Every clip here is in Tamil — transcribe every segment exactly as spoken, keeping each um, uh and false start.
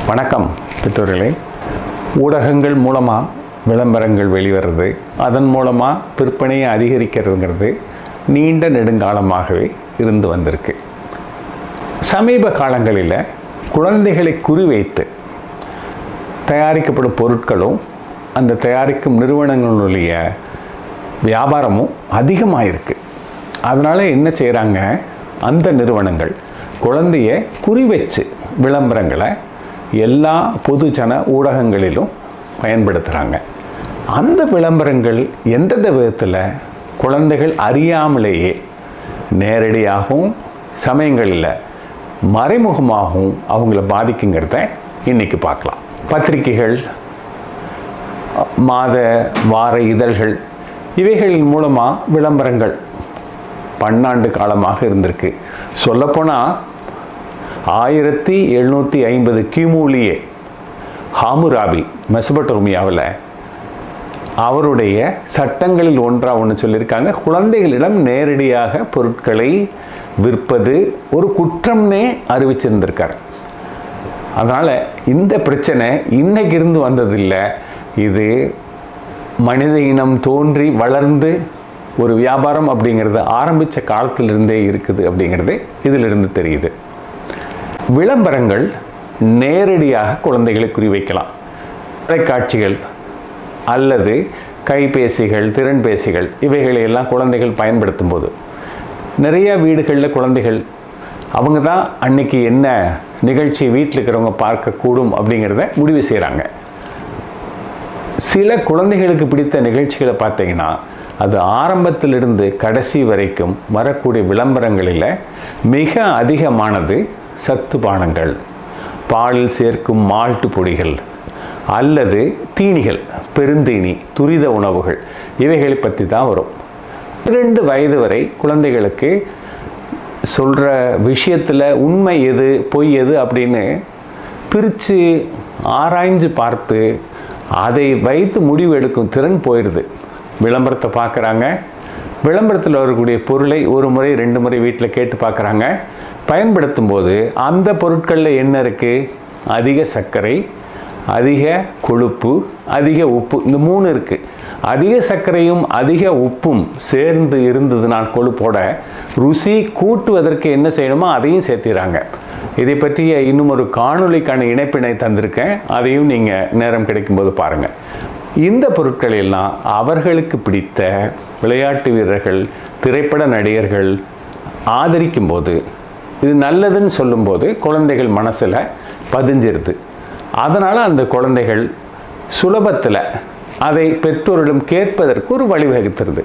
வணக்கம் பெற்றோர்களே. ஊடகங்கள் மூலமாக விளம்பரங்கள் வெளிவருது, அதன் மூலமாக விற்பனையை அதிகரிக்கிறதுங்கிறது நீண்ட நெடுங்காலமாகவே இருந்து வந்திருக்கு. சமீப காலங்களில் குழந்தைகளை குறிவைத்து தயாரிக்கப்படும் பொருட்களும் அந்த தயாரிக்கும் நிறுவனங்களுடைய வியாபாரமும் அதிகமாக இருக்குது. அதனால் என்ன செய்கிறாங்க, அந்த நிறுவனங்கள் குழந்தைய குறிவச்சு விளம்பரங்களை எல்லா பொதுஜன ஊடகங்களிலும் பயன்படுத்துகிறாங்க. அந்த விளம்பரங்கள் எந்தெந்த விதத்தில் குழந்தைகள் அறியாமலேயே நேரடியாகவும் சமயங்களில் மறைமுகமாகவும் அவங்கள பாதிக்குங்கிறத இன்றைக்கி பார்க்கலாம். பத்திரிகைகள், மாத வார இதழ்கள் இவைகளின் மூலமாக விளம்பரங்கள் பன்னாண்டு காலமாக இருந்திருக்கு. சொல்லப்போனால் ஆயிரத்தி எழுநூற்றி ஐம்பது கிமுலியே ஹாமுராபி மெசபடோமியாவில் அவருடைய சட்டங்களில் ஒன்றாக ஒன்று சொல்லியிருக்காங்க, குழந்தைகளிடம் நேரடியாக பொருட்களை விற்பது ஒரு குற்றம்னே அறிவிச்சிருந்திருக்கார். அதனால் இந்த பிரச்சனை இன்னைக்கு இருந்து வந்ததில்லை, இது மனித இனம் தோன்றி வளர்ந்து ஒரு வியாபாரம் அப்படிங்கிறது ஆரம்பித்த காலத்திலிருந்தே இருக்குது அப்படிங்கிறது இதிலிருந்து தெரியுது. விளம்பரங்கள் நேரடியாக குழந்தைகளை குறிவைக்கலாம். தொலைக்காட்சிகள் அல்லது கைபேசிகள், திறன்பேசிகள் இவைகளை எல்லாம் குழந்தைகள் பயன்படுத்தும் போது நிறைய வீடுகளில் குழந்தைகள் அவங்க தான் அன்னைக்கு என்ன நிகழ்ச்சி வீட்டில் இருக்கிறவங்க பார்க்கக்கூடும் அப்படிங்கிறத முடிவு செய்கிறாங்க. சில குழந்தைகளுக்கு பிடித்த நிகழ்ச்சிகளை பார்த்தீங்கன்னா அது ஆரம்பத்திலிருந்து கடைசி வரைக்கும் வரக்கூடிய விளம்பரங்களில் மிக அதிகமானது சத்து பானங்கள், பாலில் சேர்க்கும் மால்ட்டு பொடிகள் அல்லது தீனிகள், பெருந்தீனி, துரித உணவுகள் இவைகளை பற்றி தான் வரும். இரண்டு வயது வரை குழந்தைகளுக்கு சொல்கிற விஷயத்தில் உண்மை எது பொய் எது அப்படின்னு பிரித்து ஆராய்ஞ்சு பார்த்து அதை வைத்து முடிவு எடுக்கும் திறன் போயிடுது. விளம்பரத்தை பார்க்குறாங்க, விளம்பரத்தில் வரக்கூடிய பொருளை ஒரு முறை ரெண்டு முறை வீட்டில் கேட்டு பார்க்குறாங்க. பயன்படுத்தும் போது அந்த பொருட்களில் என்ன இருக்குது, அதிக சர்க்கரை, அதிக கொழுப்பு, அதிக உப்பு, இந்த மூணு இருக்குது. அதிக சர்க்கரையும் அதிக உப்பும் சேர்ந்து இருந்ததுனால் கொழுப்போட ருசி கூட்டுவதற்கு என்ன செய்யணுமோ அதையும் சேர்த்திடுறாங்க. இதை பற்றிய இன்னும் ஒரு காணொளிக்கான இணைப்பினை தந்திருக்கேன், அதையும் நீங்கள் நேரம் கிடைக்கும்போது பாருங்கள். இந்த பொருட்கள் எல்லாம் அவர்களுக்கு பிடித்த விளையாட்டு வீரர்கள், திரைப்பட நடிகர்கள் ஆதரிக்கும் போது, இது நல்லதுன்னு சொல்லும்போது குழந்தைகள் மனசில் பதிஞ்சிருது. அதனால் அந்த குழந்தைகள் சுலபத்தில் அதை பெற்றோரிடம் கேட்பதற்கு ஒரு வழிவகுத்துருது.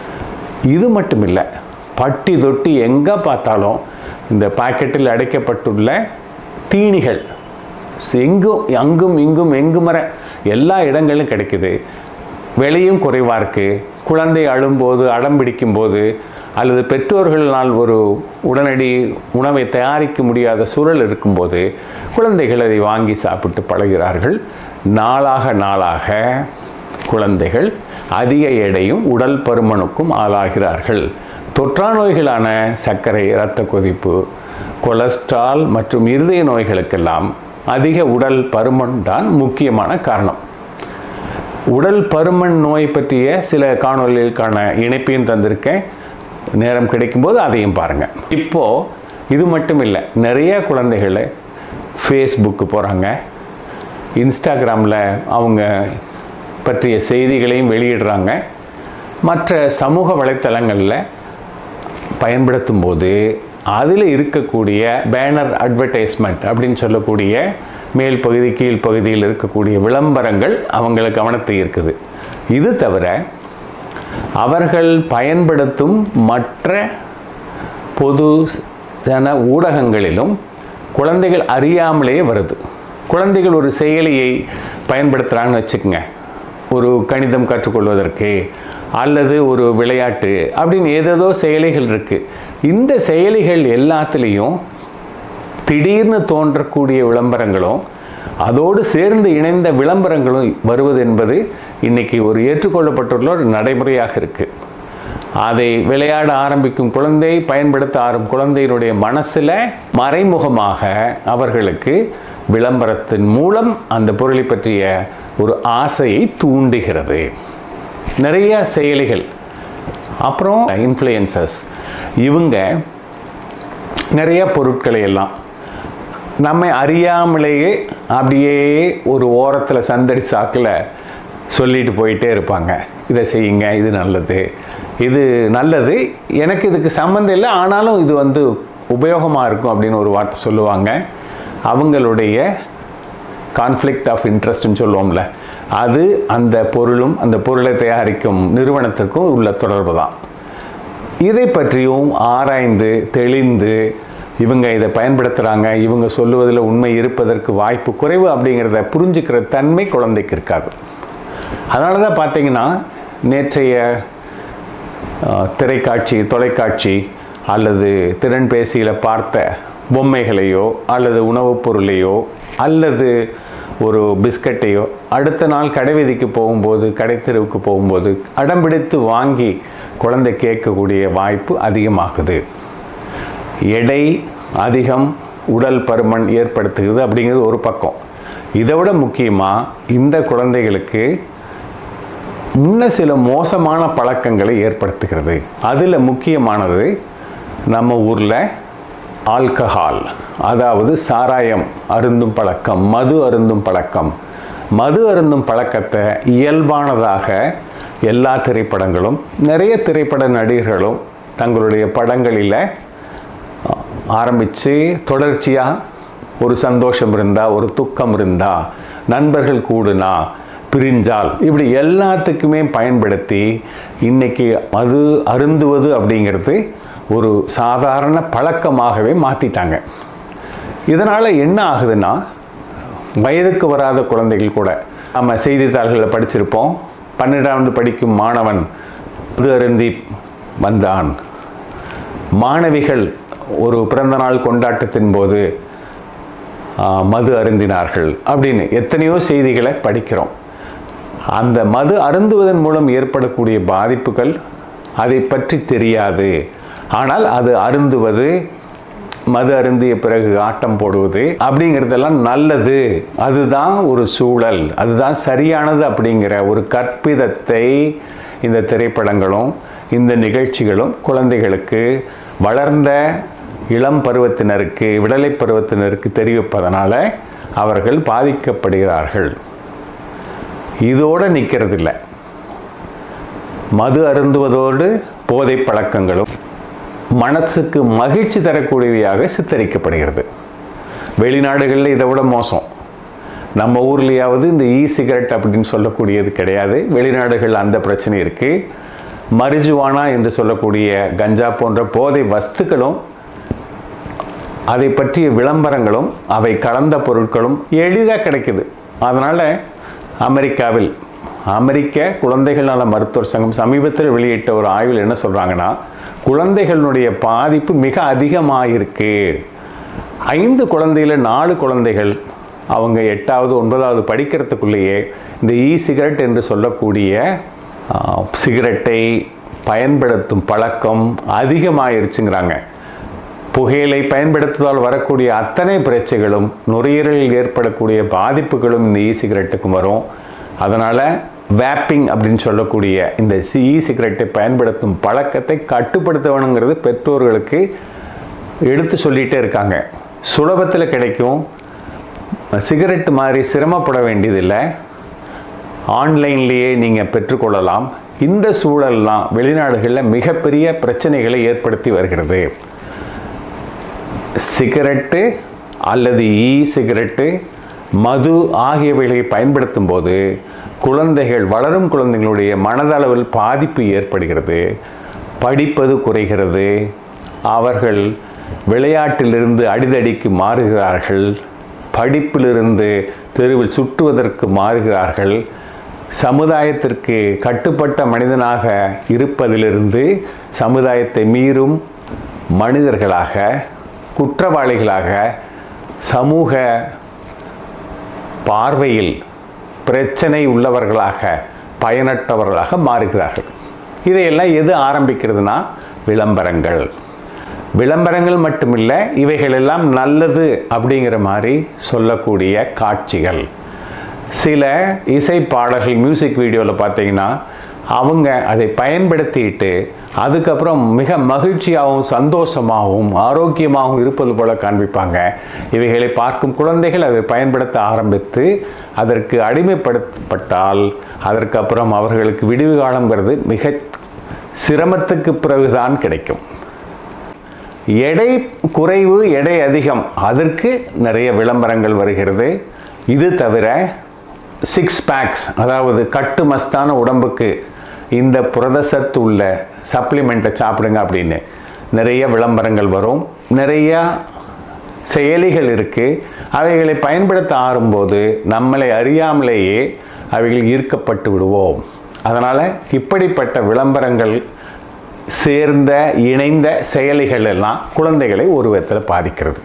இது மட்டும் இல்லை, பட்டி தொட்டி எங்கே பார்த்தாலும் இந்த பாக்கெட்டில் அடைக்கப்பட்டுள்ள தீனிகள் எங்கும் அங்கும் இங்கும் எங்கும் வர எல்லா இடங்களிலும் கிடைக்குது. விலையும் குறைவாக இருக்குது. குழந்தை அழும்போது, அடம் பிடிக்கும்போது அல்லது பெற்றோர்களால் ஒரு உடனடி உணவை தயாரிக்க முடியாத சூழல் இருக்கும்போது குழந்தைகள் அதை வாங்கி சாப்பிட்டு பழகிறார்கள். நாளாக நாளாக குழந்தைகள் அதிக எடையும் உடல் பருமனுக்கும் ஆளாகிறார்கள். தொற்றா நோய்களான சர்க்கரை, இரத்த கொதிப்பு, கொலஸ்ட்ரால் மற்றும் இருதய நோய்களுக்கெல்லாம் அதிக உடல் பருமன் தான் முக்கியமான காரணம். உடல் பருமன் நோய் பற்றிய சில காணொளிகளுக்கான இணைப்பையும் தந்திருக்கேன், நேரம் கிடைக்கும்போது அதையும் பாருங்கள். இப்போது இது மட்டும் இல்லை, நிறைய குழந்தைகளை ஃபேஸ்புக்கு போகிறாங்க, இன்ஸ்டாகிராமில் அவங்க பற்றிய செய்திகளையும் வெளியிடுறாங்க. மற்ற சமூக வலைத்தளங்களில் பயன்படுத்தும் போது அதில் இருக்கக்கூடிய பேனர் அட்வர்டைஸ்மெண்ட் அப்படின்னு சொல்லக்கூடிய மேல் பகுதி கீழ் பகுதியில் இருக்கக்கூடிய விளம்பரங்கள் அவங்கள கவனத்தை இருக்குது. இது தவிர அவர்கள் பயன்படுத்தும் மற்ற பொது ஜன ஊடகங்களிலும் குழந்தைகள் அறியாமலேயே வருது. குழந்தைகள் ஒரு செயலியை பயன்படுத்துகிறாங்கன்னு வச்சுக்கோங்க, ஒரு கணிதம் கற்றுக்கொள்வதற்கு அல்லது ஒரு விளையாட்டு அப்படின்னு ஏதேதோ செயலிகள் இருக்குது. இந்த செயலிகள் எல்லாத்துலேயும் திடீர்னு தோன்றக்கூடிய விளம்பரங்களும் அதோடு சேர்ந்து இணைந்த விளம்பரங்களும் வருவது என்பது இன்றைக்கி ஒரு ஏற்றுக்கொள்ளப்பட்டுள்ள ஒரு நடைமுறையாக இருக்குது. அதை விளையாட ஆரம்பிக்கும் குழந்தை, பயன்படுத்த ஆரம்பிக்கும் குழந்தையினுடைய மனசில் மறைமுகமாக அவர்களுக்கு விளம்பரத்தின் மூலம் அந்த பொருளை பற்றிய ஒரு ஆசையை தூண்டுகிறது. நிறைய செயலிகள். அப்புறம் இன்ஃப்ளூயன்சர்ஸ், இவங்க நிறைய பொருட்களை எல்லாம் நம்மை அறியாமலேயே அப்படியே ஒரு ஓரத்தில் சந்தடி சாக்கில் சொல்லிட்டு போயிட்டே இருப்பாங்க. இதை செய்யுங்க, இது நல்லது, இது நல்லது, எனக்கு இதுக்கு சம்மந்தம் இல்லை, ஆனாலும் இது வந்து உபயோகமாக இருக்கும் அப்படின்னு ஒரு வார்த்தை சொல்லுவாங்க. அவங்களுடைய கான்ஃப்ளிக்ட் ஆஃப் இன்ட்ரெஸ்ட்னு சொல்லுவோம்ல, அது அந்த பொருளும் அந்த பொருளை தயாரிக்கும் நிறுவனத்துக்கும் உள்ள தொடர்பு தான். இதை பற்றியும் ஆராய்ந்து தெளிந்து இவங்க இதை பயன்படுத்துகிறாங்க, இவங்க சொல்லுவதில் உண்மை இருப்பதற்கு வாய்ப்பு குறைவு அப்படிங்கிறத புரிஞ்சுக்கிற தன்மை குழந்தைக்கு இருக்காது. அதனால தான் பார்த்தீங்கன்னா நேற்றைய திரைக்காட்சி, தொலைக்காட்சி அல்லது திறன்பேசியில் பார்த்த பொம்மைகளையோ அல்லது உணவுப் பொருளையோ அல்லது ஒரு பிஸ்கட்டையோ அடுத்த நாள் கடைவீதிக்கு போகும்போது, கடைத்தெருவுக்கு போகும்போது அடம்பிடித்து வாங்கி குழந்தை கேட்கக்கூடிய வாய்ப்பு அதிகமாகுது. எடை அதிகம், உடல் பருமன் ஏற்படுத்துகிறது அப்படிங்கிறது ஒரு பக்கம். இதை விட முக்கியமாக இந்த குழந்தைகளுக்கு இன்னும் சில மோசமான பழக்கங்களை ஏற்படுத்துகிறது. அதில் முக்கியமானது நம்ம ஊரில் ஆல்கஹால், அதாவது சாராயம் அருந்தும் பழக்கம், மது அருந்தும் பழக்கம். மது அருந்தும் பழக்கத்தை இயல்பானதாக எல்லா திரைப்படங்களும் நிறைய திரைப்பட நடிகர்களும் தங்களுடைய படங்களில் ஆரம்பித்து தொடர்ச்சியாக ஒரு சந்தோஷம் இருந்தால், ஒரு துக்கம் இருந்தால், நண்பர்கள் கூடுனா, பிரிஞ்சால், இப்படி எல்லாத்துக்குமே பயன்படுத்தி இன்றைக்கி மது அருந்துவது அப்படிங்கிறது ஒரு சாதாரண பழக்கமாகவே மாற்றிட்டாங்க. இதனால் என்ன ஆகுதுன்னா, வயதுக்கு வராத குழந்தைகள் கூட, நம்ம செய்தித்தாள்களில் படிச்சிருப்போம், பன்னிரெண்டாவது படிக்கும் மாணவன் மது அருந்தி வந்தான், மாணவிகள் ஒரு பிறந்தநாள் கொண்டாட்டத்தின் போது மது அருந்தினார்கள் அப்படின்னு எத்தனையோ செய்திகளை படிக்கிறோம். அந்த மது அருந்துவதன் மூலம் ஏற்படக்கூடிய பாதிப்புகள் அதை பற்றி தெரியாது. ஆனால் அது அருந்துவது, மது அருந்திய பிறகு ஆட்டம் போடுவது அப்படிங்கிறதெல்லாம் நல்லது, அதுதான் ஒரு சூழல், அதுதான் சரியானது அப்படிங்கிற ஒரு கற்பிதத்தை இந்த திரைப்படங்களும் இந்த நிகழ்ச்சிகளும் குழந்தைகளுக்கு, வளர்ந்த இளம் பருவத்தினருக்கு, விடலை பருவத்தினருக்கு தெரிவிப்பதனால அவர்கள் பாதிக்கப்படுகிறார்கள். இதோடு நிற்கிறதில்லை, மது அருந்துவதோடு போதை பழக்கங்களும் மனசுக்கு மகிழ்ச்சி தரக்கூடியவையாக சித்தரிக்கப்படுகிறது. வெளிநாடுகளில் இதை விட மோசம். நம்ம ஊர்லேயாவது இந்த இ சிகரெட் அப்படின்னு சொல்லக்கூடியது கிடையாது. வெளிநாடுகள் அந்த பிரச்சனை இருக்குது. மரிஜுவானா என்று சொல்லக்கூடிய கஞ்சா போன்ற போதை வஸ்துக்களும் அதை பற்றிய விளம்பரங்களும் அவை கலந்த பொருட்களும் எளிதாக கிடைக்குது. அதனால் அமெரிக்காவில் அமெரிக்க குழந்தைகள் நல மருத்துவர் சங்கம் சமீபத்தில் வெளியிட்ட ஒரு ஆய்வில் என்ன சொல்கிறாங்கன்னா, குழந்தைகளுடைய பாதிப்பு மிக அதிகமாக இருக்குது. ஐந்து குழந்தையில் நாலு குழந்தைகள் அவங்க எட்டாவது ஒன்பதாவது படிக்கிறதுக்குள்ளேயே இந்த இ சிகரெட் என்று சொல்லக்கூடிய சிகரெட்டை பயன்படுத்தும் பழக்கம் அதிகமாகிருச்சுங்கிறாங்க. புகையிலை பயன்படுத்துவதால் வரக்கூடிய அத்தனை பிரச்சனைகளும், நுரையீரலில் ஏற்படக்கூடிய பாதிப்புகளும் இந்த இ சிகரெட்டுக்கும் வரும். அதனால் வேப்பிங் அப்படின்னு சொல்லக்கூடிய இந்த இ சிகரெட்டை பயன்படுத்தும் பழக்கத்தை கட்டுப்படுத்த வேணுங்கிறது பெற்றோர்களுக்கு எடுத்து சொல்லிகிட்டே இருக்காங்க. சுலபத்தில் கிடைக்கும், சிகரெட் மாதிரி சிரமப்பட வேண்டியதில்லை, ஆன்லைன்லேயே நீங்கள் பெற்றுக்கொள்ளலாம். இந்த சூழல்லாம் வெளிநாடுகளில் மிகப்பெரிய பிரச்சனைகளை ஏற்படுத்தி வருகிறது. சிகரெட்டு அல்லது இ சிகரெட்டு, மது ஆகியவைகளை பயன்படுத்தும் போது குழந்தைகள், வளரும் குழந்தைகளுடைய மனதளவில் பாதிப்பு ஏற்படுகிறது, படிப்பது குறைகிறது, அவர்கள் விளையாட்டிலிருந்து அடிதடிக்கு மாறுகிறார்கள், படிப்பிலிருந்து தெருவில் சுற்றுவதற்கு மாறுகிறார்கள், சமுதாயத்திற்கு கட்டுப்பட்ட மனிதனாக இருப்பதிலிருந்து சமுதாயத்தை மீறும் மனிதர்களாக, குற்றவாளிகளாக, சமூக பார்வையில் பிரச்சனை உள்ளவர்களாக, பயனற்றவர்களாக மாறுகிறார்கள். இதையெல்லாம் எது ஆரம்பிக்கிறதுனா விளம்பரங்கள். விளம்பரங்கள் மட்டுமில்லை, இவைகளெல்லாம் நல்லது அப்படிங்கிற மாதிரி சொல்லக்கூடிய காட்சிகள். சில இசை பாடல்கள் மியூசிக் வீடியோவில் பார்த்தீங்கன்னா அவங்க அதை பயன்படுத்திட்டு அதுக்கப்புறம் மிக மகிழ்ச்சியாகவும் சந்தோஷமாகவும் ஆரோக்கியமாகவும் இருப்பது போல காண்பிப்பாங்க. இவைகளை பார்க்கும் குழந்தைகள் அதை பயன்படுத்த ஆரம்பித்து அதற்கு அடிமைப்படுத்தப்பட்டால் அதற்கப்புறம் அவர்களுக்கு விடிவு காலங்கிறது மிக சிரமத்துக்கு பிறகுதான் கிடைக்கும். எடை குறைவு, எடை அதிகம், அதற்கு நிறைய விளம்பரங்கள் வருகிறது. இது தவிர சிக்ஸ் பேக்ஸ், அதாவது கட்டு மஸ்தான உடம்புக்கு இந்த புரதசத்து உள்ள சப்ளிமெண்ட்டை சாப்பிடுங்க அப்படின்னு நிறைய விளம்பரங்கள் வரும். நிறையா செயலிகள் இருக்குது. அவைகளை பயன்படுத்த ஆறும்போது நம்மளை அறியாமலேயே அவைகள் ஈர்க்கப்பட்டு விடுவோம். அதனால் இப்படிப்பட்ட விளம்பரங்கள் சேர்ந்த இணைந்த செயலிகள் எல்லாம் குழந்தைகளை ஒரு விதத்தில் பாதிக்கிறது.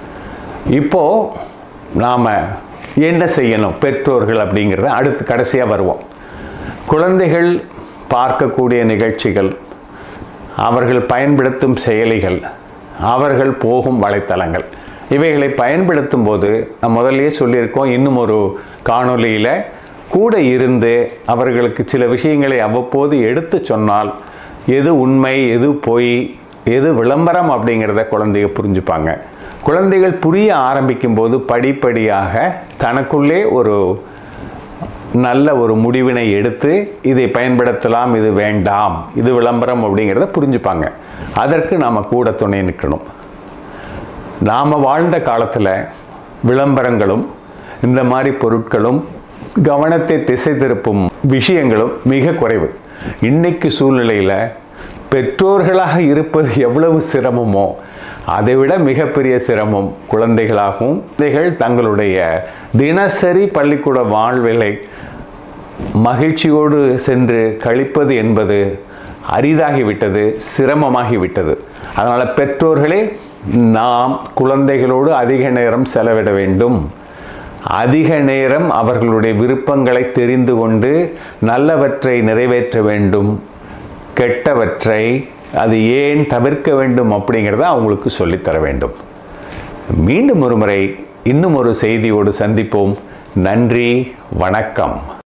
இப்போது நாம் என்ன செய்யணும் பெற்றோர்கள் அப்படிங்கிறத அடுத்து கடைசியாக வருவோம். குழந்தைகள் பார்க்கக்கூடிய நிகழ்ச்சிகள், அவர்கள் பயன்படுத்தும் செயலிகள், அவர்கள் போகும் வலைத்தளங்கள், இவைகளை பயன்படுத்தும் போது நான் முதல்லயே சொல்லியிருக்கோம், இன்னும் ஒரு காணொளியில் கூட இருந்து அவர்களுக்கு சில விஷயங்களை அவ்வப்போது எடுத்து சொன்னால் எது உண்மை, எது பொய், எது விளம்பரம் அப்படிங்கிறத குழந்தைங்க புரிஞ்சுப்பாங்க. குழந்தைகள் புரிய ஆரம்பிக்கும் போது படிப்படியாக தனக்குள்ளே ஒரு நல்ல ஒரு முடிவினை எடுத்து இதை பயன்படுத்தலாம், இது வேண்டாம், இது விளம்பரம் அப்படிங்கிறத புரிஞ்சுப்பாங்க. அதற்கு நாம் கூட துணை நிற்கணும். நாம் வாழ்ந்த காலத்தில் விளம்பரங்களும் இந்த மாதிரி பொருட்களும் கவனத்தை திசை திருப்பும் விஷயங்களும் மிக குறைவு. இன்னைக்கு சூழ்நிலையில் பெற்றோர்களாக இருப்பது எவ்வளவு சிரமமோ அதைவிட மிகப்பெரிய சிரமம் குழந்தைகளாகவும், குழந்தைகள் தங்களுடைய தினசரி பள்ளிக்கூட வாழ்விலை மகிழ்ச்சியோடு சென்று கழிப்பது என்பது அரிதாகிவிட்டது, சிரமமாகிவிட்டது. அதனால் பெற்றோர்களே நாம் குழந்தைகளோடு அதிக நேரம் செலவிட வேண்டும். அதிக நேரம் அவர்களுடைய விருப்பங்களை தெரிந்து கொண்டு நல்லவற்றை நிறைவேற்ற வேண்டும், கெட்டவற்றை அது ஏன் தவிர்க்க வேண்டும் அப்படிங்கிறத அவங்களுக்கு சொல்லித்தர வேண்டும். மீண்டும் ஒரு முறை இன்னும் ஒரு செய்தியோடு சந்திப்போம். நன்றி, வணக்கம்.